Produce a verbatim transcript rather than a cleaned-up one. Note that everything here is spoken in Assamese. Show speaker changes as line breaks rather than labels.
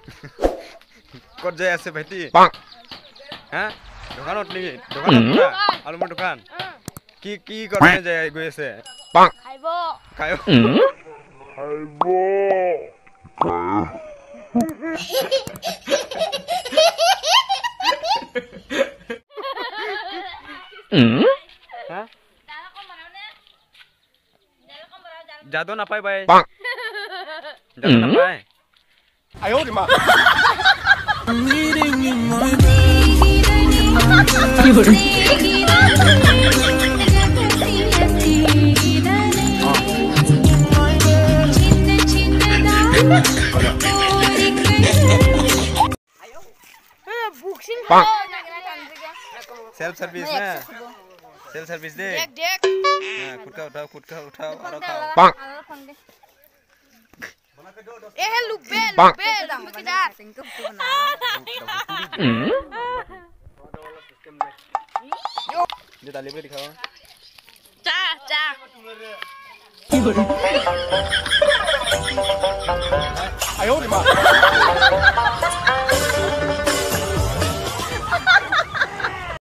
ক'ত যাই আছে ভাইটি হা দোকানত নেকি দোকানত পুৰা আলুমৰ দোকান কি কি কাৰণে যাই গৈ আছে
খাইব
খায়
খাইব
হা যাদু নাপায় বাই যাদু নাপায়
আয়ো রে মা
सेल्फ सर्विस ना सेल्फ सर्विस दे
देख देख
हां खुद का उठाओ खुद का उठाओ और खाओ
ए है लुबे लुबे रंग के जा
ये ताली पे दिखाओ
चा चा
아요 리 마